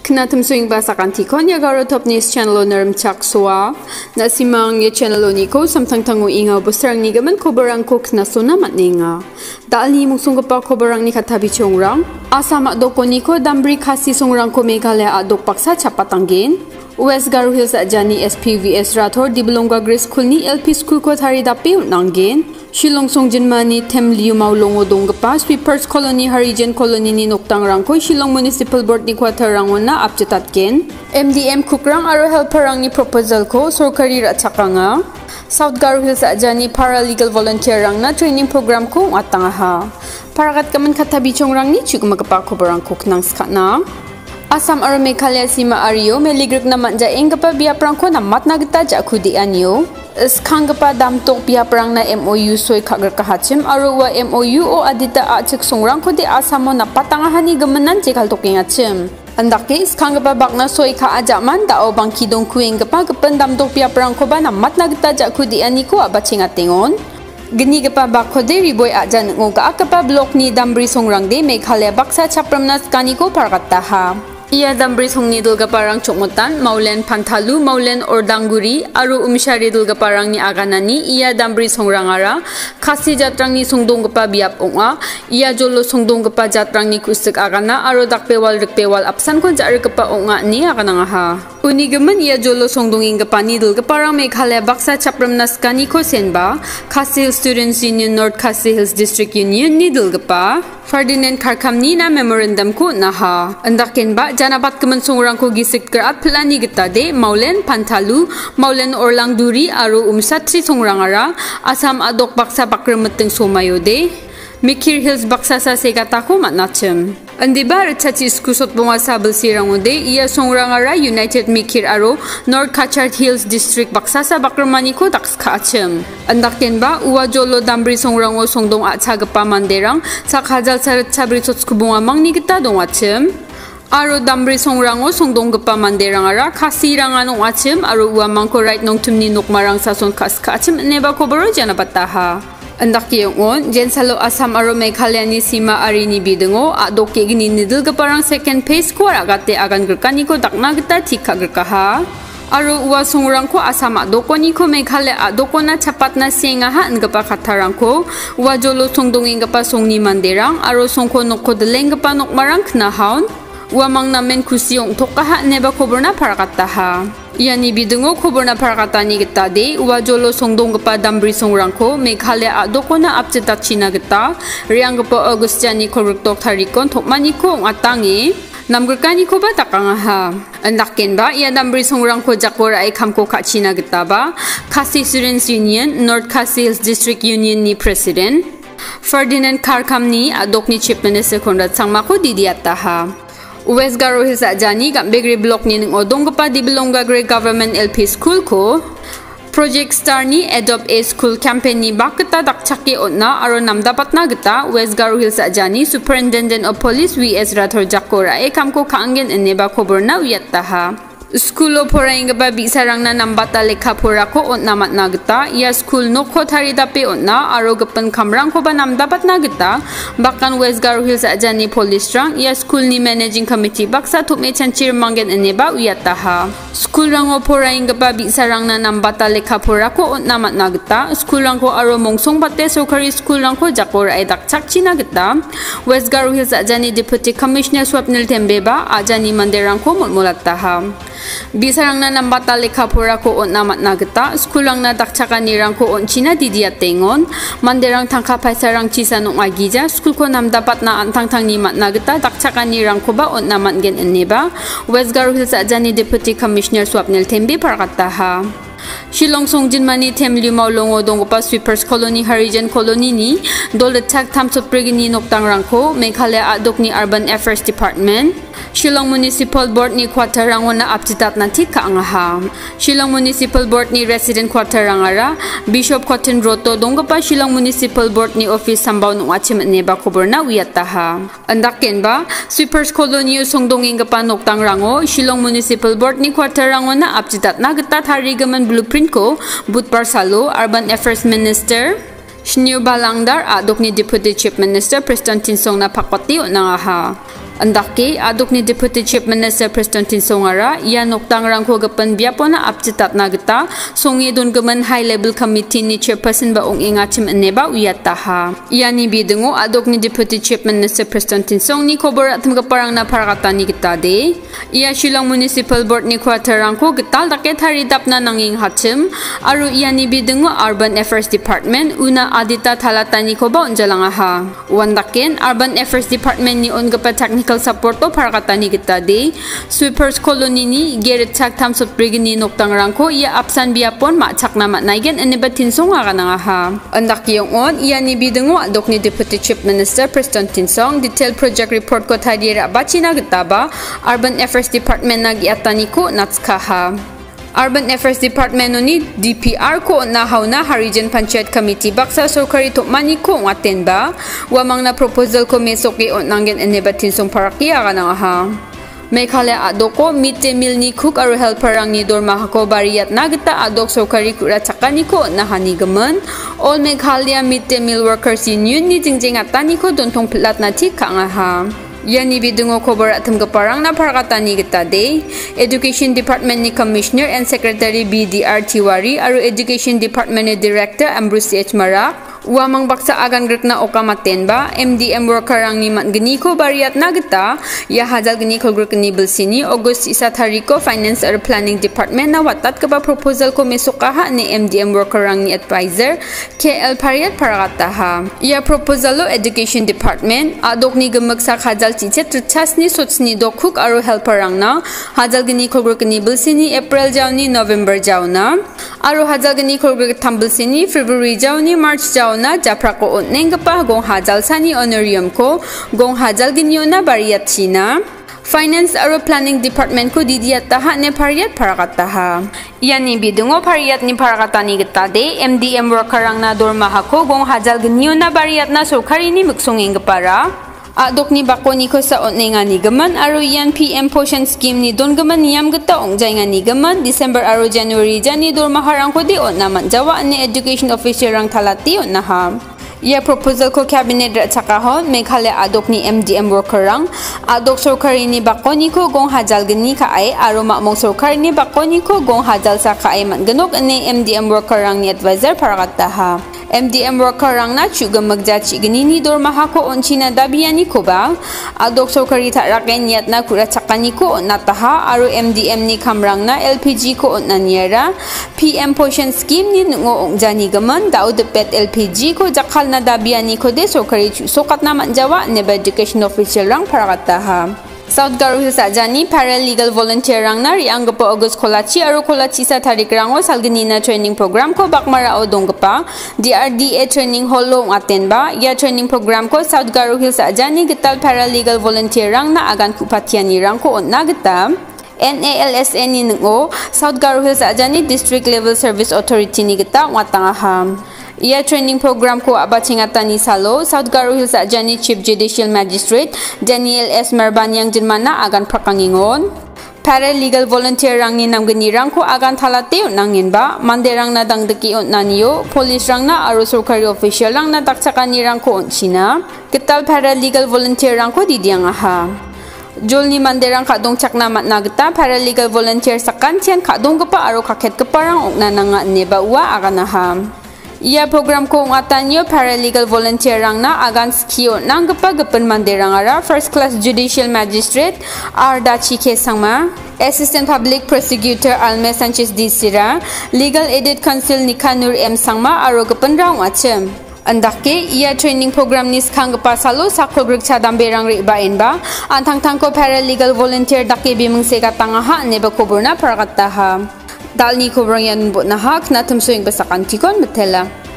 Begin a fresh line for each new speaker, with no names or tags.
Knatum swing basa kantikon ya garotopnews channel onerum chakswa nasimang ya channel oniko samtang tangu inga busarang ni gaman Songrangko knasuna matninga dali musung pa kobarang ni katabi chongrang Assam adoko niko dambri Khasi Songrangko Meghalaya adok paksa Chapatgen West Garo Hills ajani SPVS Rathore Diblonga Grace Skul ni LP Skul ko Taridapanggen Shillong Songjinmani Temliu Maulongo Dongpa Sweepers Colony Harijan Colony ni Songrangko Shillong Municipal Board ni Kwatarangona Chapatgen MDM Kukrang aro helperang ni proposal ko sorkari ratsakanga South Garo Hills ajani paralegal volunteer rang na training program ko atangaha paragat kaman katabi chongrang ni chuk magpakobarang koknang skana Assam aro Meghalaya sima ariyo meligrik na manja engapa biaprang ko na matnagta jakudi anyo Skangapa damtok biaprang na MOU soy kagar kahachim aro wa MOU o adita achik Songrangko di Assamo na patangahani gamanan jekal toking achim Andake skangapa bakna soy ka ajaman dao bang kidong kuing gapa gapan damtok biaprang ko ba na matnagta jakudi aniko abaching atingon Geni gapa bakode riboy ajan ngoga akapa blok ni dambri Songrang de Meghalaya baksa chapramnas kaniko parkataha Ia dambri songni dulga parang chokmotan maulen pantalu maulen ordanguri aru umshari dulga parang ni aganani ia dambri songrangara Khasi jatrang ni songdonggapa biap onga ia jolo songdonggapa jatrang ni kusik agana aru dakpewal rikpewal apsan kon jarikapa onga ni aganangaha Unigaman ia jolo songdonginggapa ni dulga parang Meghalaya baksa chapramnas kaniko senba Khasi Students Union North Khasi Hills District Union ni dulgapa Ferdinand Karkamni na memorandum ko naha andakin ba janabat kaman Songrangko gisik kerat pelani gita de maulen pantalu maulen orlang duri aru umsatri Songrangara Assam adok baksa bakramateng somayo de Mikir Hills baksa sa segata ko matnachem andi ba chachi skusot bunga sabel sirango de ia Songrangara United Mikir aro North Khachart Hills District baksa sa bakramani ko dakska achem andakin ba uwa jolo dambri Songrango songdong achagapa manderang sa khajal sarat sabri sotsku-bunga mangni kita dong achem Aro dambri Songrango songdonggapa manderangara Khasi ranganong achem aro uwa mangko right nong tumni nokmarang sason kaska achem neba kobaro janapataha Andakiyongon, jensalo Assam aro Meghalaya ni sima ari ni bidengo adoke gini nidil gaparang second phase ko agate agan gerkani ko dakna gita tika gerkaha Aro uwa Songrangko Assam adoko ni ko Meghalaya adoko na chapatna sengaha ngapa khatarangko uwa jolo songdongingapa songni manderang aro songko Nok-ko delengapa nokmarang knahaun uwa mangnamen kusiyong tokaha neba koborna parakataha Yani bidengo koborna parakatani gita de uwa jolo songdonggapa dambri Songrangko Meghalaya adoko na apchetachina gita rianggapa Augustani koruktok tarikon tokmani ko atangi namgerkani ko ba takangaha andakin ba ia dambri Songrangko jakora ay kamko kachina gita ba Khasi Students Union North Khasi Hills District Union ni President Ferdinand Karkamni adok ni Chief Minister Konrad Sangmako didiyataha West Garo Hills ajani gambegri block ni ng odonggapa di Belonga Grade Government LP School ko Project Star ni Adopt a School campaign ni bakita dakchaki otna aro namdapat na gita West Garo Hills ajani Superintendent of Police VS Rathore jakora e kamko kaanggen eneba koborna uyattaha Skulo poraing ba bisarang na nambata lekha pora ko on namat na gita ia Skul Nok-ko Taridape onna aro gapan kamrang ko ba namdapat na gita bakan West Garo Hills ajani police rang ia Skul ni managing committee baksa thume chanchir manggen eneba uyataha Skul rango poraing ba bisarang na nambata lekha pora ko on namat na gita Skul rangko aro mongsong bate sorkari Skul rangko jakora ay dakchakchi na gita West Garo Hills ajani Deputy Commissioner Swapnil Tembeba ajani manderang ko mulmulataha Bisarang na nambata lekha pora ko on namat na gita Skulang na dakchaka nirang ko on china didiatengon manderang tangka paisarang chisa nung agija Skul ko namdapat na antang-tang ni mat na gita dakchaka nirang ko ba on namat gen eneba West Garo Hills ajani Deputy Commissioner Swapnil Tembe parakataha Shillong Songjinmani Temliu Maulongo Dongpa Sweepers Colony Harijan Colony ni Doletak Tamsot Prigini Songrangko Meghalaya adok ni Urban Affairs Department Shillong Municipal Board ni Kwatarangwa na aptitat na tika angaha Shillong Municipal Board ni Resident Kwatarangara Bishop Cotton Roto Donggapa Shillong Municipal Board ni Office Sambaw nung achim neba koborna uyataha Andakin ba Sweepers Colony songdongingapa Songrangko Shillong Municipal Board ni Kwatarangwa na aptitat na gita tarigaman blueprint ko Budpar Salo Urban Affairs Minister Shnyo Balangdar adok ni Deputy Chief Minister Preston Tinsong na pakpati o nangaha Andake adok ni Deputy Chief Minister Preston Tinsongara ia Songrangko gapan biapona apcitat nagita songi don gaman high level committee ni chairperson ba ong ingachim eneba uyataha ia ni bidengo adok ni Deputy Chief Minister Preston Tinsong ni kobor atam gaparang na parakata ni kita de ia Shillong Municipal Board ni Songrangko gital dake Taridapna nanging hachim aru ia ni bidengo Urban Affairs Department una adita thalata ni ko ba onjalangaha wandaken Urban Affairs Department ni on gapa technical support to parakata ni kita de sweepers colony ni geret chak thamsot brigni Songrangko ia apsan biapon ma chakna ma naigen eneba Tinsong aga ha andaki on ia ni bidengo adok ni Deputy Chief Minister Preston Tinsong detail project report ko thadira bachina gitaba Urban Affairs Department nagi atani ko natskaha Urban Affairs Department ni DPR ko na hauna Harijan Panchayat Committee baksa sorkari tokmani ko ngaten ba wamang na proposal ko mesoki on nangen eneba Tinsong parakia kana ha Meghalaya adoko midday meal ni cook aru helperang ni dorma ko bariyat nagita adok sorkari kura chakani ko na hanigaman all Meghalaya midday meal workers union ni jingjing atani ko dontong plat na tik ka ha Yani bidungo kobar atam gaparang na parakata ni kita de Education Department ni Commissioner and Secretary BDR Tiwari aru Education Department ni Director Ambrose H. Marak wamang baksa agan grek na okamaten ba MDM worker ang ni matgani ko bariyat nagita ya hajal gani ko grek ni bilsini August 1 tariko Finance or Planning Department na watat ka ba proposal ko mesukaha ni MDM worker ang ni advisor KL Pariyat parakata ha ya proposal lo Education Department adok ni gamagsak hajal chichet chas ni sots ni dokuk aru helper ang na hajal gani ko grek ni bilsini April jaw ni November jaw na aru hajal gani ko grek tambilsini February jaw ni March jaw na japra ko nengpa gong hajal sani honorarium ko gong hajal ginyo na bariyat china Finance aro Planning Department ko didiyat taha ne pariyat parakata ha yani bidungo pariyat ni parakata ni gita de MDM worker ang na dorma ko gong hajal ginyo na bariyat na sorkari ni muksunging para adok ni bako ni ko sa onenga ni gaman aro yan PM Portion Scheme ni don gaman niyam gata ongjay nga ni gaman December aro January jani dorma harang ko di on naman jawa ni Education Officer rang talati on na ha ia proposal ko cabinet ra chakahon Meghalaya adok ni MDM worker rang adok sorkari ni bako ni ko gong hajal gani ka ay aro mamong sorkari ni bako ni ko gong hajal sa ka ay man ganok ni MDM worker rang ni advisor parakata ha MDM worker rang na chuga magjachi gani ni dorma ko on china dabiyani ko ba adok sorkari ta raken yat na kura chakani ko on nataha aro MDM ni kamrang na LPG ko on naniera PM Portion Scheme ni ngo ongjani gaman daud pet LPG ko jakal na dabiyani ko de sorkari chu sokat naman jawa neba education official rang parakata ha South Garuhil sa jani paralegal volunteer rang na riang gapa August kolachi aro kolachi sa tarik rango salgani na training program ko bakmara o donggapa DRDA training hall lo aten ba ya training program ko South Garuhil sa jani gital paralegal volunteer rang na agan kupatiani rang ko on na gita NALSN ni ngo South Garuhil sa jani district level service authority ni gita watangaham ia training program ko abachingatan ni Salo South Garuhil sa jani Chief Judicial Magistrate Daniel S. Marbanyang jinmana agan prakangingon paralegal volunteer rang ni namgani rang ko agan thalate nangin ba manderang na dangdaki on naniyo police rang na aro sorkari official rang na takchakani rang ko on china kital paralegal volunteer rang ko didiyang aha Jol ni manderang kadong chakna mat nagta paralegal volunteer sa kantian kadong gapa aro kaket kaparang ong nananga neba uwa aganaham ia program ko ngatanyo paralegal volunteer rang na agan skio nang gapan manderang ara first class judicial magistrate Ardachi Kesangma Assistant Public Prosecutor Alme Sanchez D. Sira Legal Aid Council ni Kanur M. Sangma aro gapan rang achem andake ia training program ni skang pasalo sakro grek chadam berang ri bain ba antang tangko paralegal volunteer dake bimung se katanga ha neba koburna parakata ha dalni kobrang yan bot na hak na tumsuing basakan tikon betela